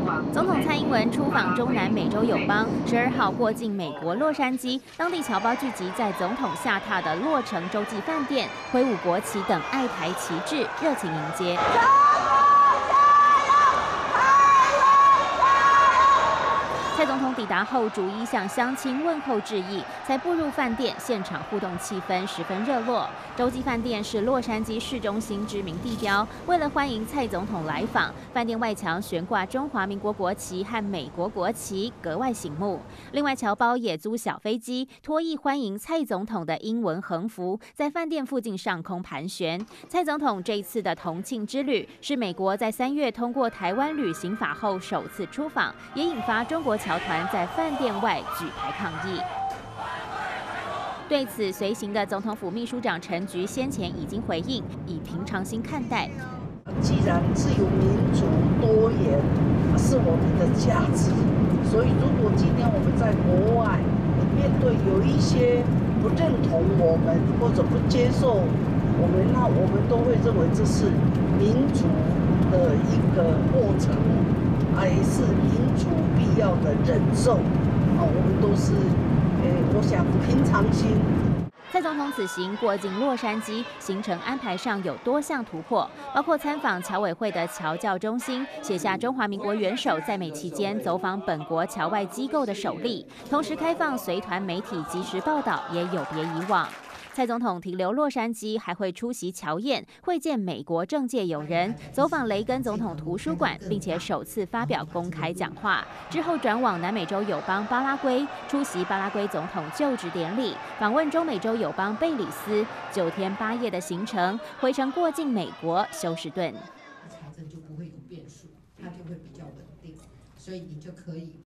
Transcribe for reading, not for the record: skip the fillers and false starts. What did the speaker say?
总统蔡英文出访中南美洲友邦，12号过境美国洛杉矶，当地侨胞聚集在总统下榻的洛城洲际饭店，挥舞国旗等爱台旗帜，热情迎接。蔡总统抵达后，逐一向乡亲问候致意，才步入饭店，现场互动气氛十分热络。洲际饭店是洛杉矶市中心知名地标，为了欢迎蔡总统来访，饭店外墙悬挂中华民国国旗和美国国旗，格外醒目。另外，侨胞也租小飞机，托意欢迎蔡总统的英文横幅在饭店附近上空盘旋。蔡总统这一次的同庆之旅，是美国在3月通过台湾旅行法后首次出访，也引发中国侨团在饭店外举牌抗议。对此，随行的总统府秘书长陈菊先前已经回应，以平常心看待。 既然自由、民主、多元是我们的价值，所以如果今天我们在国外面对有一些不认同我们或者不接受我们，那我们都会认为这是民主的一个过程，也是民主必要的忍受。我们都是，我想平常心。 蔡总统此行过境洛杉矶，行程安排上有多项突破，包括参访侨委会的侨教中心，写下中华民国元首在美期间走访本国侨外机构的首例，同时开放随团媒体及时报道，也有别以往。蔡总统停留洛杉矶，还会出席侨宴，会见美国政界友人，走访雷根总统图书馆，并且首次发表公开讲话。之后转往南美洲友邦巴拉圭，出席巴拉圭总统就职典礼，访问中美洲友邦贝里斯，9天8夜的行程，回程过境美国休斯顿。 财政就不会有变数，它就会比较稳定，所以你就可以。